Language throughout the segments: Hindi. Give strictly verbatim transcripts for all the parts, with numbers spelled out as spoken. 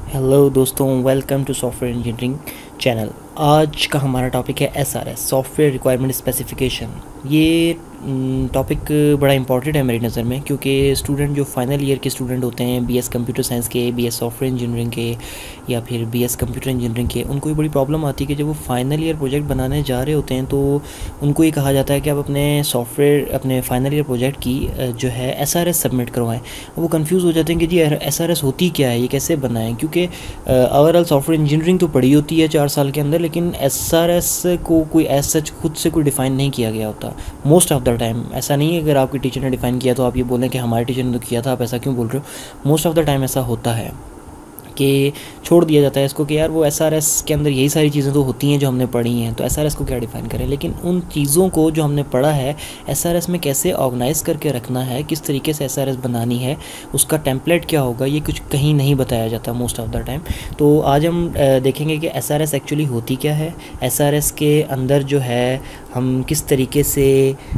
हेलो दोस्तों, welcome to software engineering channel. आज का हमारा टॉपिक है S R S, software requirement specification. ये टॉपिक बड़ा इंपॉर्टेंट है मेरी नज़र में, क्योंकि स्टूडेंट जो फाइनल ईयर के स्टूडेंट होते हैं बीएस कंप्यूटर साइंस के, बीएस सॉफ्टवेयर इंजीनियरिंग के या फिर बीएस कंप्यूटर इंजीनियरिंग के, उनको ये बड़ी प्रॉब्लम आती है कि जब वो फाइनल ईयर प्रोजेक्ट बनाने जा रहे होते हैं तो उनको ये कहा जाता है कि आप अपने सॉफ्टवेयर अपने फाइनल ईयर प्रोजेक्ट की जो है एस आर एस सबमिट करवाएं। वो कंफ्यूज हो जाते हैं कि जी एस आर एस होती क्या है, ये कैसे बनाएं, क्योंकि ओवरऑल सॉफ्टवेयर इंजीनियरिंग तो पढ़ी होती है चार साल के अंदर, लेकिन एस आर एस को कोई एज सच खुद से कोई डिफ़ाइन नहीं किया गया होता मोस्ट ऑफ द टाइम। ऐसा नहीं है अगर आपकी टीचर ने डिफ़ाइन किया तो आप ये बोलें कि हमारे टीचर ने तो किया था, आप ऐसा क्यों बोल रहे हो। मोस्ट ऑफ द टाइम ऐसा होता है कि छोड़ दिया जाता है इसको कि यार वो एस आर एस के अंदर यही सारी चीज़ें तो होती हैं जो हमने पढ़ी हैं, तो एस आर एस को क्या डिफ़ाइन करें। लेकिन उन चीज़ों को जो हमने पढ़ा है एस आर एस में कैसे ऑर्गेनाइज़ करके रखना है, किस तरीके से एस आर एस बनानी है, उसका टेम्पलेट क्या होगा, ये कुछ कहीं नहीं बताया जाता मोस्ट ऑफ द टाइम। तो आज हम देखेंगे कि एस आर एस एक्चुअली होती क्या है, एस आर एस के अंदर जो है हम किस तरीके से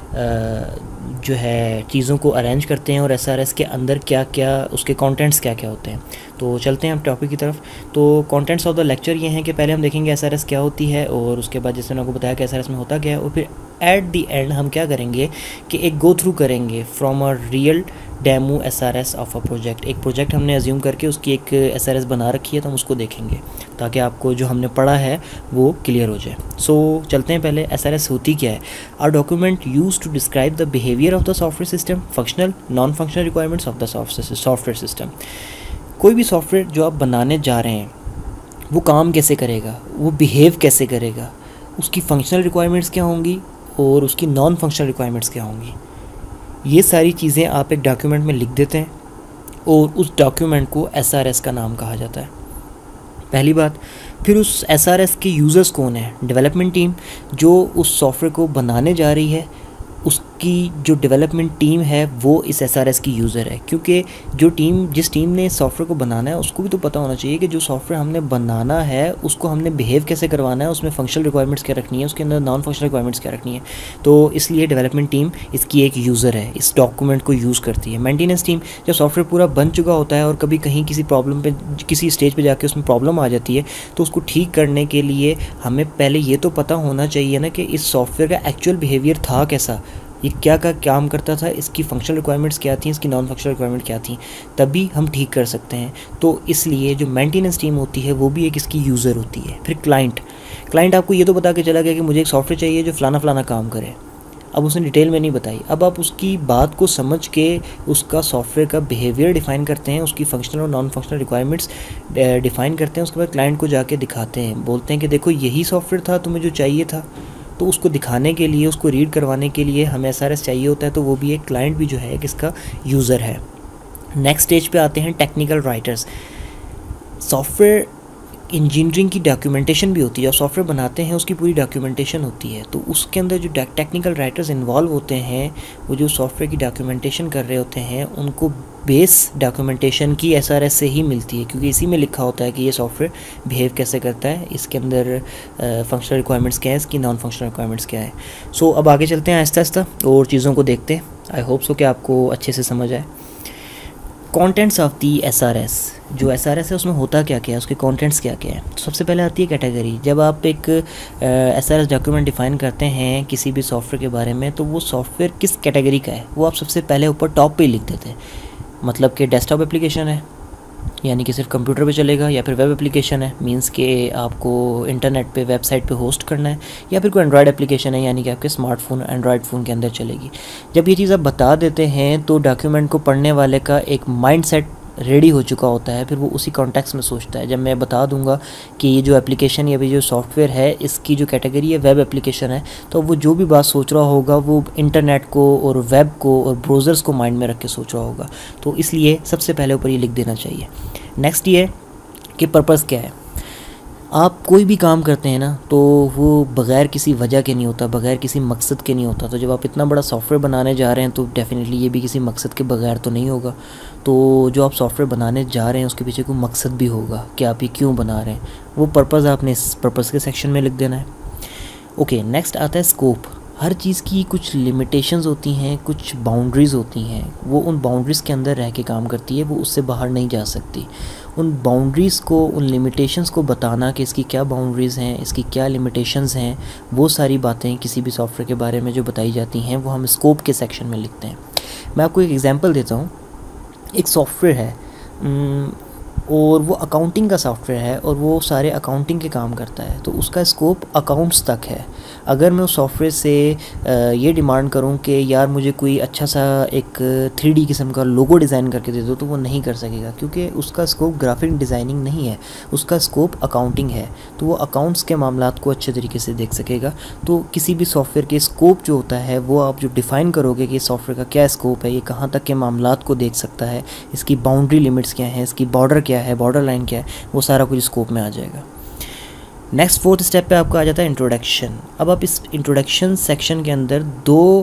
जो है चीज़ों को अरेंज करते हैं और एस आर एस के अंदर क्या क्या उसके कंटेंट्स क्या क्या होते हैं। तो चलते हैं हम टॉपिक की तरफ। तो कंटेंट्स ऑफ द लेक्चर ये हैं कि पहले हम देखेंगे एस आर एस क्या होती है, और उसके बाद जैसे मैंने आपको बताया कि एस आर एस में होता क्या है, और फिर एट दी एंड हम क्या करेंगे कि एक गो थ्रू करेंगे from a real demo S R S of a project. एक प्रोजेक्ट हमने अज्यूम करके उसकी एक एस आर एस बना रखी है, तो हम उसको देखेंगे ताकि आपको जो हमने पढ़ा है वो क्लियर हो जाए। सो so, चलते हैं पहले एस आर एस होती क्या है। Are document use to describe the behaviour of the software system, functional non functional requirements of the software system. कोई भी सॉफ्टवेयर जो आप बनाने जा रहे हैं वो काम कैसे करेगा, वो बिहेव कैसे करेगा, उसकी फंक्शनल रिक्वायरमेंट्स क्या होंगी और उसकी नॉन फंक्शनल रिक्वायरमेंट्स क्या होंगी, ये सारी चीज़ें आप एक डॉक्यूमेंट में लिख देते हैं और उस डॉक्यूमेंट को एस आर एस का नाम कहा जाता है। पहली बात। फिर उस एस आर एस के यूज़र्स कौन है, डेवलपमेंट टीम जो उस सॉफ्टवेयर को बनाने जा रही है, उसकी जो डेवलपमेंट टीम है वो इस एस आर एस की यूज़र है। क्योंकि जो टीम जिस टीम ने सॉफ्टवेयर को बनाना है उसको भी तो पता होना चाहिए कि जो सॉफ्टवेयर हमने बनाना है उसको हमने बिहेव कैसे करवाना है, उसमें फंक्शनल रिक्वायरमेंट्स क्या रखनी है, उसके अंदर नॉन फंक्शनल रिक्वायरमेंट्स क्या रखनी है। तो इसलिए डेवलपमेंट टीम इसकी एक यूज़र है, इस डॉक्यूमेंट को यूज़ करती है। मेंटेनेंस टीम जब सॉफ्टवेयर पूरा बन चुका होता है और कभी कहीं किसी प्रॉब्लम पे किसी स्टेज पे जाके उसमें प्रॉब्लम आ जाती है, तो उसको ठीक करने के लिए हमें पहले ये तो पता होना चाहिए ना कि इस सॉफ्टवेयर का एक्चुअल बिहेवियर था कैसा, ये क्या क्या काम करता था, इसकी फंक्शनल रिक्वायरमेंट्स क्या थी, इसकी नॉन फंक्शनल रिक्वायरमेंट क्या थी, तभी हम ठीक कर सकते हैं। तो इसलिए जो मेंटेनेंस टीम होती है वो भी एक इसकी यूज़र होती है। फिर क्लाइंट क्लाइंट आपको ये तो बता के चला गया कि मुझे एक सॉफ्टवेयर चाहिए जो फ़लाना फ़लाना काम करे, अब उसने डिटेल में नहीं बताई। अब आप उसकी बात को समझ के उसका सॉफ्टवेयर का बिहेवियर डिफ़ाइन करते हैं, उसकी फंक्शनल और नॉन फंक्शनल रिक्वायरमेंट्स डिफ़ाइन करते हैं। उसके बाद क्लाइंट को जाके दिखाते हैं, बोलते हैं कि देखो यही सॉफ्टवेयर था तुम्हें जो चाहिए था। तो उसको दिखाने के लिए, उसको रीड करवाने के लिए हमें एस आर एस चाहिए होता है, तो वो भी एक क्लाइंट भी जो है किसका यूज़र है। नेक्स्ट स्टेज पे आते हैं टेक्निकल राइटर्स। सॉफ्टवेयर इंजीनियरिंग की डॉक्यूमेंटेशन भी होती है, और सॉफ्टवेयर बनाते हैं उसकी पूरी डॉक्यूमेंटेशन होती है। तो उसके अंदर जो टेक्निकल राइटर्स इन्वॉल्व होते हैं, वो जो सॉफ्टवेयर की डॉक्यूमेंटेशन कर रहे होते हैं, उनको बेस डॉक्यूमेंटेशन की एस आर एस से ही मिलती है, क्योंकि इसी में लिखा होता है कि ये सॉफ्टवेयर बिहेव कैसे करता है, इसके अंदर फंक्शनल रिक्वायरमेंट्स क्या है, इसकी नॉन फंक्शनल रिक्वायरमेंट्स क्या है। सो so, अब आगे चलते हैं आहिस्ता आहिस्ता और चीज़ों को देखते हैं। आई होप सो कि आपको अच्छे से समझ आए। Contents of the S R S, जो एस आर एस है उसमें होता क्या क्या है, उसके कंटेंट्स क्या क्या है। तो सबसे पहले आती है कैटेगरी। जब आप एक S R S document define करते हैं किसी भी सॉफ्टवेयर के बारे में, तो वो सॉफ्टवेयर किस कैटेगरी का है वो आप सबसे पहले ऊपर टॉप पे ही लिख देते हैं। मतलब कि डेस्कटॉप एप्लीकेशन है, यानी कि सिर्फ कंप्यूटर पे चलेगा, या फिर वेब एप्लीकेशन है, मींस कि आपको इंटरनेट पे वेबसाइट पे होस्ट करना है, या फिर कोई एंड्रॉयड एप्लीकेशन है, यानी कि आपके स्मार्टफोन एंड्रॉयड फ़ोन के अंदर चलेगी। जब ये चीज़ आप बता देते हैं तो डॉक्यूमेंट को पढ़ने वाले का एक माइंडसेट रेडी हो चुका होता है, फिर वो उसी कॉन्टेक्स्ट में सोचता है। जब मैं बता दूंगा कि ये जो एप्लीकेशन या भी जो सॉफ्टवेयर है इसकी जो कैटेगरी है वेब एप्लीकेशन है, तो वो जो भी बात सोच रहा होगा वो इंटरनेट को और वेब को और ब्राउज़र्स को माइंड में रख के सोच रहा होगा। तो इसलिए सबसे पहले ऊपर ये लिख देना चाहिए। नेक्स्ट ये कि पर्पज़ क्या है। आप कोई भी काम करते हैं ना तो वो बग़ैर किसी वजह के नहीं होता, बग़ैर किसी मकसद के नहीं होता। तो जब आप इतना बड़ा सॉफ्टवेयर बनाने जा रहे हैं तो डेफ़िनेटली ये भी किसी मकसद के बग़ैर तो नहीं होगा। तो जो आप सॉफ्टवेयर बनाने जा रहे हैं उसके पीछे कोई मकसद भी होगा कि आप ये क्यों बना रहे हैं, वो पर्पज़ आपने इस पर्पज़ के सेक्शन में लिख देना है। ओके, नेक्स्ट आता है स्कोप। हर चीज़ की कुछ लिमिटेशंस होती हैं, कुछ बाउंड्रीज़ होती हैं, वो उन बाउंड्रीज़ के अंदर रह के काम करती है, वो उससे बाहर नहीं जा सकती। उन बाउंड्रीज़ को, उन लिमिटेशंस को बताना कि इसकी क्या बाउंड्रीज़ हैं, इसकी क्या लिमिटेशंस हैं, वो सारी बातें किसी भी सॉफ्टवेयर के बारे में जो बताई जाती हैं वो हम स्कोप के सेक्शन में लिखते हैं। मैं आपको एक एग्जांपल देता हूँ। एक सॉफ्टवेयर है और वो अकाउंटिंग का सॉफ्टवेयर है और वो सारे अकाउंटिंग के काम करता है, तो उसका स्कोप अकाउंट्स तक है। अगर मैं उस सॉफ्टवेयर से ये डिमांड करूं कि यार मुझे कोई अच्छा सा एक थ्री डी किस्म का लोगो डिज़ाइन करके दे दो, तो वो नहीं कर सकेगा, क्योंकि उसका स्कोप ग्राफिक डिज़ाइनिंग नहीं है, उसका स्कोप अकाउंटिंग है। तो वो अकाउंट्स के मामलात को अच्छे तरीके से देख सकेगा। तो किसी भी सॉफ्टवेयर के स्कोप जो होता है वो आप जो डिफ़ाइन करोगे कि सॉफ्टवेयर का क्या स्कोप है, ये कहाँ तक के मामलात को देख सकता है, इसकी बाउंड्री लिमिट्स क्या हैं, इसकी बॉर्डर क्या है, बॉर्डर लाइन क्या है, वो सारा कुछ स्कोप में आ जाएगा। नेक्स्ट फोर्थ स्टेप पे आपका आ जाता है इंट्रोडक्शन। अब आप इस इंट्रोडक्शन सेक्शन के अंदर दो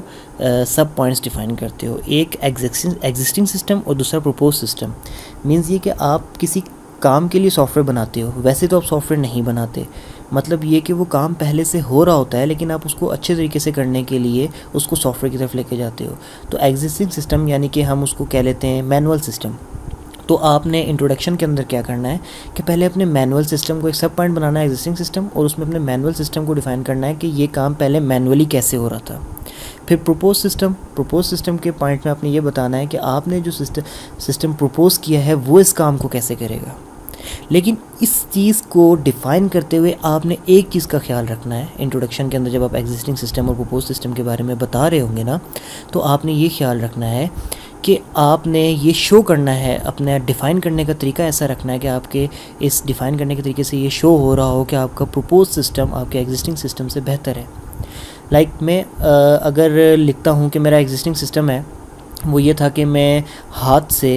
सब पॉइंट्स डिफाइन करते हो, एक एग्जिस्टिंग एग्जिस्टिंग सिस्टम और दूसरा प्रपोज सिस्टम। मींस ये कि आप किसी काम के लिए सॉफ्टवेयर बनाते हो, वैसे तो आप सॉफ्टवेयर नहीं बनाते, मतलब ये कि वो काम पहले से हो रहा होता है लेकिन आप उसको अच्छे तरीके से करने के लिए उसको सॉफ्टवेयर की तरफ लेके जाते हो। तो एग्जिस्टिंग सिस्टम यानी कि हम उसको कह लेते हैं मैनुअल सिस्टम। तो आपने इंट्रोडक्शन के अंदर क्या करना है कि पहले अपने मैनुअल सिस्टम को एक सब पॉइंट बनाना है एग्जिस्टिंग सिस्टम, और उसमें अपने मैनुअल सिस्टम को डिफाइन करना है कि ये काम पहले मैनुअली कैसे हो रहा था। फिर प्रोपोज सिस्टम, प्रोपोज सिस्टम के पॉइंट में आपने ये बताना है कि आपने जो सिस्टम सिस्टम प्रोपोज किया है वो इस काम को कैसे करेगा। लेकिन इस चीज़ को डिफ़ाइन करते हुए आपने एक चीज़ का ख्याल रखना है इंट्रोडक्शन के अंदर, जब आप एग्जिस्टिंग सिस्टम और प्रोपोज सिस्टम के बारे में बता रहे होंगे ना, तो आपने ये ख्याल रखना है कि आपने ये शो करना है, अपने डिफ़ाइन करने का तरीका ऐसा रखना है कि आपके इस डिफ़ाइन करने के तरीके से ये शो हो रहा हो कि आपका प्रोपोज सिस्टम आपके एग्जिस्टिंग सिस्टम से बेहतर है। लाइक like, मैं आ, अगर लिखता हूँ कि मेरा एग्जिस्टिंग सिस्टम है वो ये था कि मैं हाथ से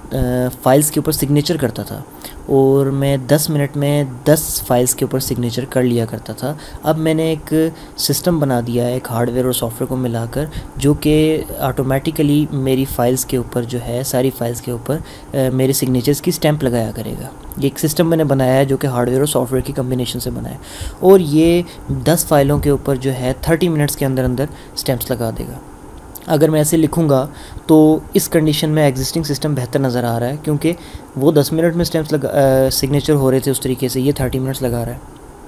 फाइल्स के ऊपर सिग्नेचर करता था और मैं दस मिनट में दस फाइल्स के ऊपर सिग्नेचर कर लिया करता था। अब मैंने एक सिस्टम बना दिया है, एक हार्डवेयर और सॉफ्टवेयर को मिलाकर, जो कि ऑटोमेटिकली मेरी फ़ाइल्स के ऊपर जो है, सारी फाइल्स के ऊपर मेरे सिग्नेचर्स की स्टैंप लगाया करेगा। ये एक सिस्टम मैंने बनाया है जो कि हार्डवेयर और सॉफ्टवेयर की कम्बिनेशन से बना है, और ये दस फाइलों के ऊपर जो है थर्टी मिनट्स के अंदर अंदर स्टैंप्स लगा देगा। अगर मैं ऐसे लिखूँगा तो इस कंडीशन में एग्जिस्टिंग सिस्टम बेहतर नज़र आ रहा है, क्योंकि वो दस मिनट में स्टैम्प्स लगा सिग्नेचर हो रहे थे उस तरीके से, ये थर्टी मिनट्स लगा रहा है।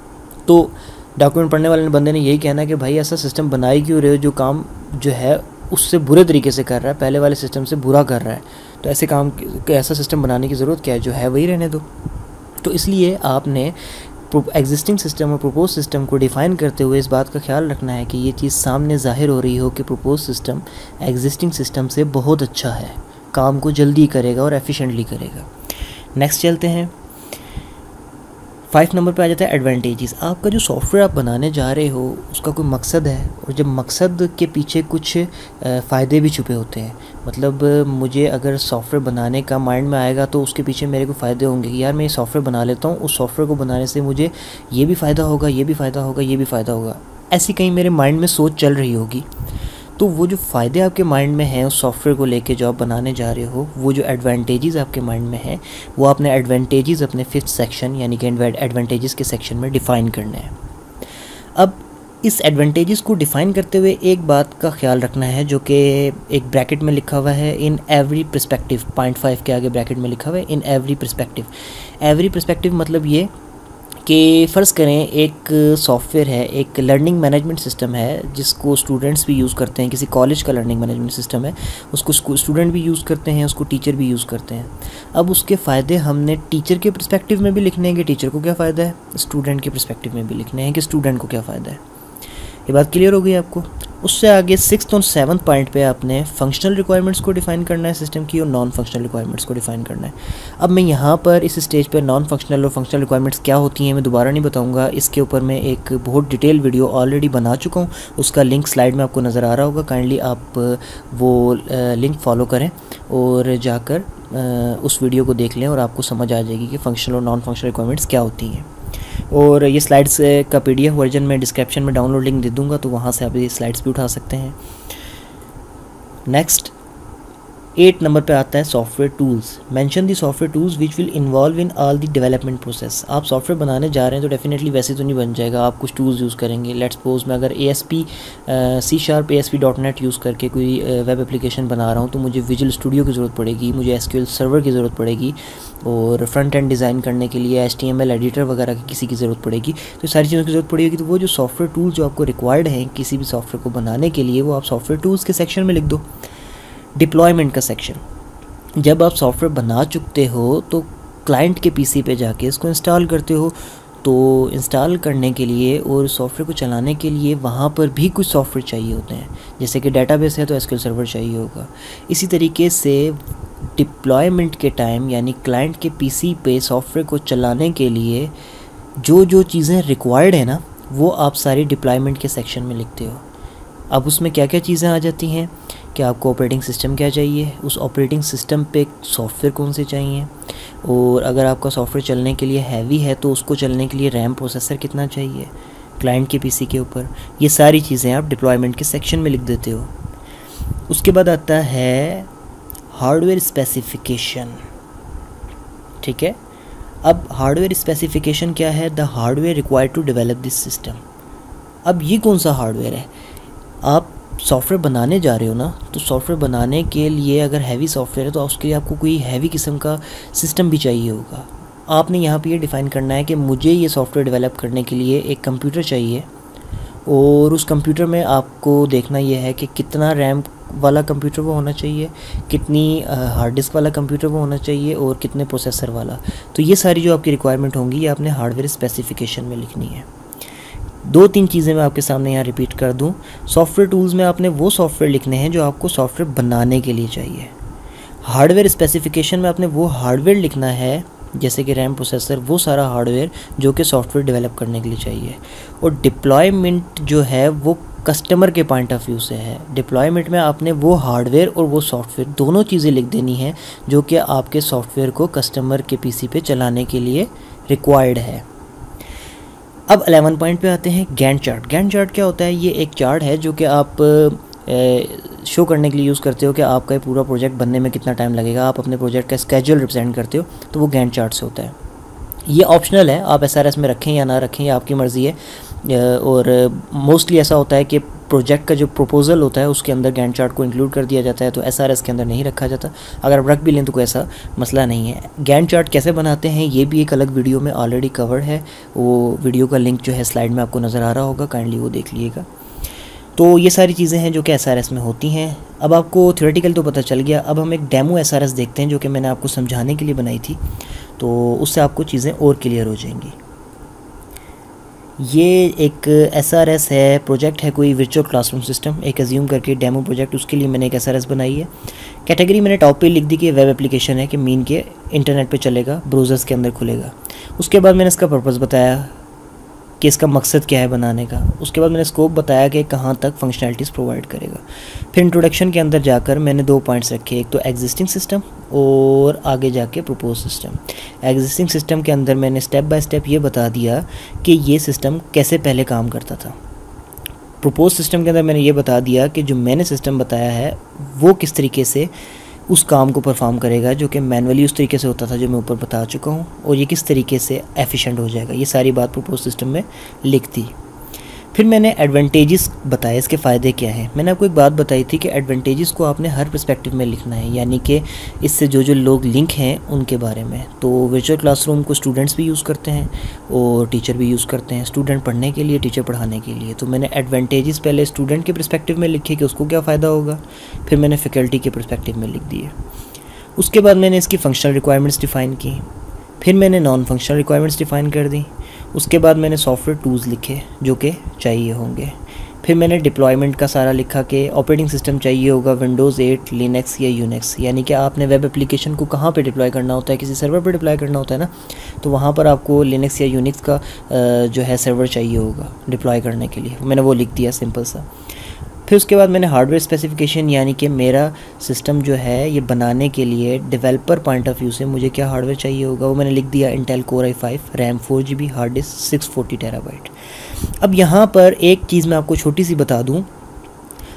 तो डॉक्यूमेंट पढ़ने वाले बंदे ने यही कहना है कि भाई ऐसा सिस्टम बनाई क्यों रहे हो जो काम जो है उससे बुरे तरीके से कर रहा है, पहले वाले सिस्टम से बुरा कर रहा है। तो ऐसे काम ऐसा सिस्टम बनाने की ज़रूरत क्या है, जो है वही रहने दो। तो इसलिए आपने एग्जिस्टिंग सिस्टम और प्रोपोज सिस्टम को डिफ़ाइन करते हुए इस बात का ख्याल रखना है कि ये चीज़ सामने ज़ाहिर हो रही हो कि प्रोपोज सिस्टम एग्जिस्टिंग सिस्टम से बहुत अच्छा है, काम को जल्दी करेगा और एफिशिएंटली करेगा। नेक्स्ट चलते हैं, फाइव नंबर पे आ जाता है एडवांटेजेस। आपका जो सॉफ्टवेयर आप बनाने जा रहे हो उसका कोई मकसद है, और जब मकसद के पीछे कुछ फ़ायदे भी छुपे होते हैं। मतलब मुझे अगर सॉफ्टवेयर बनाने का माइंड में आएगा तो उसके पीछे मेरे को फ़ायदे होंगे कि यार मैं ये सॉफ्टवेयर बना लेता हूँ, उस सॉफ्टवेयर को बनाने से मुझे ये भी फ़ायदा होगा, ये भी फ़ायदा होगा, ये भी फ़ायदा होगा, ऐसी कहीं मेरे माइंड में सोच चल रही होगी। तो वो जो फ़ायदे आपके माइंड में हैं उस सॉफ्टवेयर को लेके जो आप बनाने जा रहे हो, वो जो एडवांटेजेस आपके माइंड में हैं, वो आपने एडवांटेजेस अपने फिफ्थ सेक्शन यानी कि एडवांटेजेस के सेक्शन में डिफ़ाइन करने हैं। अब इस एडवांटेजेस को डिफ़ाइन करते हुए एक बात का ख्याल रखना है जो कि एक ब्रैकेट में लिखा हुआ है, in every perspective, point five के आगे ब्रैकेट में लिखा हुआ है in every perspective. Every perspective मतलब ये कि फ़र्ज़ करें एक सॉफ्टवेयर है, एक लर्निंग मैनेजमेंट सिस्टम है जिसको स्टूडेंट्स भी यूज़ करते हैं, किसी कॉलेज का लर्निंग मैनेजमेंट सिस्टम है, उसको स्टूडेंट भी यूज़ करते हैं, उसको टीचर भी यूज़ करते हैं। अब उसके फ़ायदे हमने टीचर के पर्सपेक्टिव में भी लिखने हैं कि टीचर को क्या फ़ायदा है, स्टूडेंट के पर्सपेक्टिव में भी लिखने हैं कि स्टूडेंट को क्या फ़ायदा है। ये बात क्लियर हो गई आपको। उससे आगे सिक्स्थ और सेवन्थ पॉइंट पे आपने फंक्शनल रिक्वायरमेंट्स को डिफ़ाइन करना है सिस्टम की, और नॉन फंक्शनल रिक्वायरमेंट्स को डिफ़ाइन करना है। अब मैं यहाँ पर इस स्टेज पर नॉन फंक्शनल और फंक्शनल रिक्वायरमेंट्स क्या होती हैं मैं दोबारा नहीं बताऊँगा, इसके ऊपर मैं एक बहुत डिटेल वीडियो ऑलरेडी बना चुका हूँ, उसका लिंक स्लाइड में आपको नज़र आ रहा होगा। काइंडली आप वो लिंक फॉलो करें और जाकर उस वीडियो को देख लें और आपको समझ आ जाएगी कि फंक्शनल और नॉन फंक्शनल रिक्वायरमेंट्स क्या होती हैं। और ये स्लाइड्स का पीडीएफ वर्जन में डिस्क्रिप्शन में डाउनलोड लिंक दे दूँगा, तो वहाँ से आप ये स्लाइड्स भी उठा सकते हैं। नेक्स्ट एट नंबर पे आता है software tools. Mention the software tools which will involve in all the development process. आप सॉफ्टवेयर बनाने जा रहे हैं तो डेफिनेटली वैसे तो नहीं बन जाएगा, आप कुछ टूल्स यूज़ करेंगे। लेट्स सपोज मैं अगर A S P C sharp A S P dot net use करके कोई वेब एप्लीकेशन बना रहा हूँ तो मुझे विजुअल स्टूडियो की ज़रूरत पड़ेगी, मुझे एस क्यू एल सर्वर की ज़रूरत पड़ेगी, और फ्रंट एंड डिज़ाइन करने के लिए H T M L editor वगैरह की किसी की ज़रूरत पड़ेगी। तो सारी चीज़ों की ज़रूरत पड़ेगी। तो वो जो सॉफ्टवेयर टूल जो आपको रिक्वायर्ड हैं किसी भी सॉफ्टवेयर को बनाने के लिए, वो आप सॉफ्टवेयर टूल्स के सेक्शन में लिख दो। डिप्लॉयमेंट का सेक्शन, जब आप सॉफ्टवेयर बना चुकते हो तो क्लाइंट के पीसी पे जाके इसको इंस्टॉल करते हो। तो इंस्टॉल करने के लिए और सॉफ्टवेयर को चलाने के लिए वहाँ पर भी कुछ सॉफ्टवेयर चाहिए होते हैं, जैसे कि डेटाबेस है तो एस क्यू एल सर्वर चाहिए होगा। इसी तरीके से डिप्लॉयमेंट के टाइम यानी क्लाइंट के पीसी पे सॉफ्टवेयर को चलाने के लिए जो जो चीज़ें रिक्वायर्ड है ना, वो आप सारी डिप्लॉयमेंट के सेक्शन में लिखते हो। अब उसमें क्या क्या चीज़ें आ जाती हैं कि आपको ऑपरेटिंग सिस्टम क्या चाहिए, उस ऑपरेटिंग सिस्टम पे सॉफ्टवेयर कौन से चाहिए, और अगर आपका सॉफ्टवेयर चलने के लिए हैवी है तो उसको चलने के लिए रैम प्रोसेसर कितना चाहिए क्लाइंट के पीसी के ऊपर। ये सारी चीज़ें आप डिप्लॉयमेंट के सेक्शन में लिख देते हो। उसके बाद आता है हार्डवेयर स्पेसिफिकेशन। ठीक है, अब हार्डवेयर स्पेसिफिकेशन क्या है? The hardware required to develop this system. अब ये कौन सा हार्डवेयर है? आप सॉफ्टवेयर बनाने जा रहे हो ना, तो सॉफ्टवेयर बनाने के लिए अगर हैवी सॉफ्टवेयर है तो उसके लिए आपको कोई हैवी किस्म का सिस्टम भी चाहिए होगा। आपने यहाँ पे ये डिफ़ाइन करना है कि मुझे ये सॉफ्टवेयर डेवलप करने के लिए एक कंप्यूटर चाहिए, और उस कंप्यूटर में आपको देखना यह है कि कितना रैम वाला कंप्यूटर वो होना चाहिए, कितनी हार्ड डिस्क वाला कंप्यूटर वो होना चाहिए, और कितने प्रोसेसर वाला। तो ये सारी जो आपकी रिक्वायरमेंट होंगी ये आपने हार्डवेयर स्पेसिफिकेशन में लिखनी है। दो तीन चीज़ें मैं आपके सामने यहाँ रिपीट कर दूँ। सॉफ्टवेयर टूल्स में आपने वो सॉफ्टवेयर लिखने हैं जो आपको सॉफ्टवेयर बनाने के लिए चाहिए। हार्डवेयर स्पेसिफिकेशन में आपने वो हार्डवेयर लिखना है, जैसे कि रैम प्रोसेसर, वो सारा हार्डवेयर जो कि सॉफ्टवेयर डेवलप करने के लिए चाहिए। और डिप्लॉयमेंट जो है वो कस्टमर के पॉइंट ऑफ व्यू से है। डिप्लॉयमेंट में आपने वो हार्डवेयर और वो सॉफ्टवेयर दोनों चीज़ें लिख देनी है जो कि आपके सॉफ्टवेयर को कस्टमर के पीसी पे चलाने के लिए रिक्वायर्ड है। अब अलेवन पॉइंट पे आते हैं गैंट चार्ट। गैंट चार्ट क्या होता है? ये एक चार्ट है जो कि आप शो करने के लिए यूज़ करते हो कि आपका ये पूरा प्रोजेक्ट बनने में कितना टाइम लगेगा। आप अपने प्रोजेक्ट का स्केड्यूल रिप्रेजेंट करते हो, तो वो गैंट चार्ट से होता है। ये ऑप्शनल है, आप एस आर एस में रखें या ना रखें, ये आपकी मर्ज़ी है। और मोस्टली ऐसा होता है कि प्रोजेक्ट का जो प्रपोजल होता है उसके अंदर गैंट चार्ट को इंक्लूड कर दिया जाता है, तो एस आर एस के अंदर नहीं रखा जाता। अगर आप रख भी लें तो कोई ऐसा मसला नहीं है। गैंट चार्ट कैसे बनाते हैं ये भी एक अलग वीडियो में ऑलरेडी कवर्ड है, वो वीडियो का लिंक जो है स्लाइड में आपको नज़र आ रहा होगा, काइंडली वो देख लीजिएगा। तो ये सारी चीज़ें हैं जो कि एस आर एस में होती हैं। अब आपको थ्योरेटिकल तो पता चल गया, अब हम एक डेमो एस आर एस देखते हैं जो कि मैंने आपको समझाने के लिए बनाई थी, तो उससे आपको चीज़ें और क्लियर हो जाएंगी। ये एक एस आर एस है, प्रोजेक्ट है कोई वर्चुअल क्लासरूम सिस्टम, एक अज्यूम करके डेमो प्रोजेक्ट, उसके लिए मैंने एक एस आर एस बनाई है। कैटेगरी मैंने टॉप पे लिख दी कि वेब एप्लीकेशन है, कि मीन के इंटरनेट पे चलेगा, ब्राउज़र्स के अंदर खुलेगा। उसके बाद मैंने इसका पर्पस बताया कि इसका मकसद क्या है बनाने का। उसके बाद मैंने स्कोप बताया कि कहाँ तक फंक्शनैलिटीज़ प्रोवाइड करेगा। फिर इंट्रोडक्शन के अंदर जाकर मैंने दो पॉइंट्स रखे, एक तो एग्जिस्टिंग सिस्टम और आगे जाके प्रपोज सिस्टम। एग्जिस्टिंग सिस्टम के अंदर मैंने स्टेप बाय स्टेप ये बता दिया कि ये सिस्टम कैसे पहले काम करता था। प्रपोज सिस्टम के अंदर मैंने ये बता दिया कि जो मैंने सिस्टम बताया है वो किस तरीके से उस काम को परफॉर्म करेगा जो कि मैनुअली उस तरीके से होता था जो मैं ऊपर बता चुका हूँ, और ये किस तरीके से एफिशिएंट हो जाएगा। ये सारी बात प्रपोज सिस्टम में लिख दी। फिर मैंने एडवांटेजेस बताए, इसके फ़ायदे क्या हैं। मैंने आपको एक बात बताई थी कि एडवांटेजेस को आपने हर पर्सपेक्टिव में लिखना है, यानी कि इससे जो जो लोग लिंक हैं उनके बारे में। तो वर्चुअल क्लासरूम को स्टूडेंट्स भी यूज़ करते हैं और टीचर भी यूज़ करते हैं, स्टूडेंट पढ़ने के लिए, टीचर पढ़ाने के लिए। तो मैंने एडवांटेजेस पहले स्टूडेंट के पर्सपेक्टिव में लिखे कि उसको क्या फ़ायदा होगा, फिर मैंने फैकल्टी के पर्सपेक्टिव में लिख दिए। उसके बाद मैंने इसकी फंक्शनल रिक्वायरमेंट्स डिफ़ाइन की, फिर मैंने नॉन फंक्शनल रिक्वायरमेंट्स डिफ़ाइन कर दी। उसके बाद मैंने सॉफ्टवेयर टूल्स लिखे जो कि चाहिए होंगे। फिर मैंने डिप्लॉयमेंट का सारा लिखा कि ऑपरेटिंग सिस्टम चाहिए होगा विंडोज़ एट, लिनक्स या यूनिक्स, यानी कि आपने वेब एप्लीकेशन को कहाँ पे डिप्लॉय करना होता है, किसी सर्वर पे डिप्लॉय करना होता है ना, तो वहाँ पर आपको लिनक्स या यूनिक्स का जो है सर्वर चाहिए होगा डिप्लॉय करने के लिए। मैंने वो लिख दिया सिंपल सा। फिर उसके बाद मैंने हार्डवेयर स्पेसिफिकेशन, यानी कि मेरा सिस्टम जो है ये बनाने के लिए डेवलपर पॉइंट ऑफ व्यू से मुझे क्या हार्डवेयर चाहिए होगा, वो मैंने लिख दिया Intel core i five, RAM four G B, hard disk six forty terabyte. अब यहाँ पर एक चीज़ मैं आपको छोटी सी बता दूँ,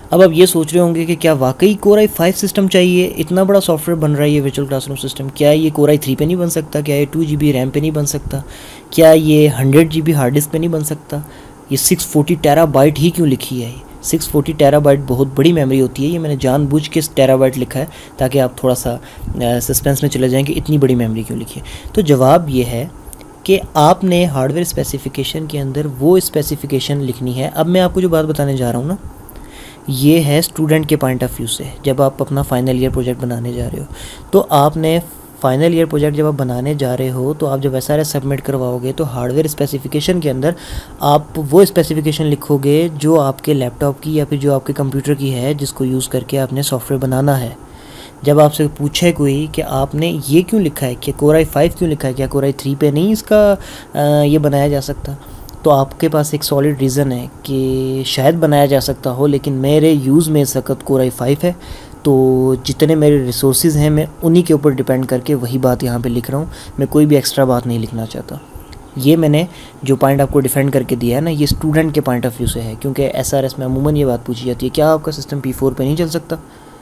अब आप ये सोच रहे होंगे कि क्या वाकई कोर आई फाइव सिस्टम चाहिए, इतना बड़ा सॉफ्टवेयर बन रहा है ये वर्चुअल क्लासरूम सिस्टम, क्या ये कोर आई थ्री पे नहीं बन सकता, क्या ये टू जी बी रैम पे नहीं बन सकता, क्या ये hundred G B hard disk पे नहीं बन सकता, ये सिक्स फोर्टी टेराबाइट ही क्यों लिखी है? सिक्स फोर्टी टेराबाइट बहुत बड़ी मेमोरी होती है, ये मैंने जानबूझ के टेराबाइट लिखा है ताकि आप थोड़ा सा सस्पेंस में चले जाएँ कि इतनी बड़ी मेमोरी क्यों लिखी है। तो जवाब ये है कि आपने हार्डवेयर स्पेसिफिकेशन के अंदर वो स्पेसिफिकेशन लिखनी है। अब मैं आपको जो बात बताने जा रहा हूँ ना, ये है स्टूडेंट के पॉइंट ऑफ व्यू से। जब आप अपना फाइनल ईयर प्रोजेक्ट बनाने जा रहे हो तो आपने फाइनल ईयर प्रोजेक्ट जब आप बनाने जा रहे हो तो आप जब एस आर एस सबमिट करवाओगे तो हार्डवेयर स्पेसिफिकेशन के अंदर आप वो स्पेसिफिकेशन लिखोगे जो आपके लैपटॉप की या फिर जो आपके कंप्यूटर की है, जिसको यूज़ करके आपने सॉफ्टवेयर बनाना है। जब आपसे पूछे कोई कि आपने ये क्यों लिखा है, कि कोर आई फाइव क्यों लिखा है, क्या कोर आई थ्री पे नहीं इसका आ, ये बनाया जा सकता, तो आपके पास एक सॉलिड रीज़न है कि शायद बनाया जा सकता हो, लेकिन मेरे यूज़ में इस वक्त कोर आई फाइव है, तो जितने मेरे रिसोर्सेज हैं मैं उन्हीं के ऊपर डिपेंड करके वही बात यहाँ पे लिख रहा हूँ। मैं कोई भी एक्स्ट्रा बात नहीं लिखना चाहता। ये मैंने जो पॉइंट आपको डिफेंड करके दिया है ना, ये स्टूडेंट के पॉइंट ऑफ व्यू से है, क्योंकि एस आर एस में अमूमन ये बात पूछी जाती है, क्या आपका सिस्टम पी फोर पे नहीं चल सकता,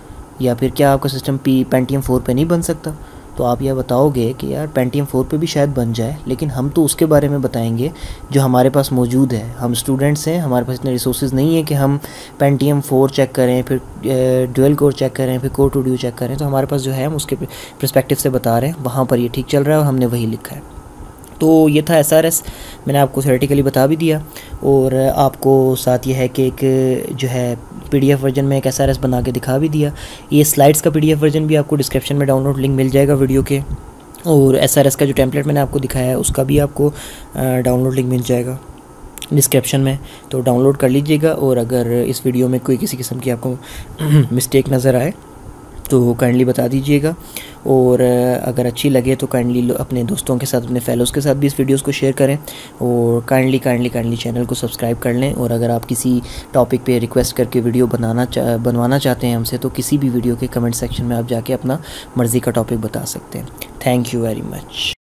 या फिर क्या आपका सिस्टम पी पेंटियम फोर पे नहीं बन सकता। तो आप यह बताओगे कि यार पेंटियम फोर पे भी शायद बन जाए, लेकिन हम तो उसके बारे में बताएंगे जो हमारे पास मौजूद है। हम स्टूडेंट्स हैं, हमारे पास इतने रिसोर्सेज नहीं है कि हम पेंटियम फोर चेक करें, फिर डुअल कोर चेक करें, फिर कोर टू ड्यू चेक करें। तो हमारे पास जो है हम उसके पर्सपेक्टिव से बता रहे हैं, वहाँ पर ये ठीक चल रहा है और हमने वही लिखा है। तो ये था एस आर एस, मैंने आपको थ्योरेटिकली बता भी दिया, और आपको साथ ये है कि एक जो है पीडीएफ वर्जन में एक एस आर एस बना के दिखा भी दिया। ये स्लाइड्स का पीडीएफ वर्जन भी आपको डिस्क्रिप्शन में डाउनलोड लिंक मिल जाएगा वीडियो के, और एस आर एस का जो टेम्पलेट मैंने आपको दिखाया है उसका भी आपको डाउनलोड लिंक मिल जाएगा डिस्क्रिप्शन में, तो डाउनलोड कर लीजिएगा। और अगर इस वीडियो में कोई किसी किस्म की आपको मिस्टेक नज़र आए तो काइंडली बता दीजिएगा, और अगर अच्छी लगे तो काइंडली अपने दोस्तों के साथ, अपने फेलोज़ के साथ भी इस वीडियोस को शेयर करें, और काइंडली काइंडली काइंडली चैनल को सब्सक्राइब कर लें। और अगर आप किसी टॉपिक पे रिक्वेस्ट करके वीडियो बनाना चा, बनवाना चाहते हैं हमसे, तो किसी भी वीडियो के कमेंट सेक्शन में आप जाके अपना मर्ज़ी का टॉपिक बता सकते हैं। Thank you very much.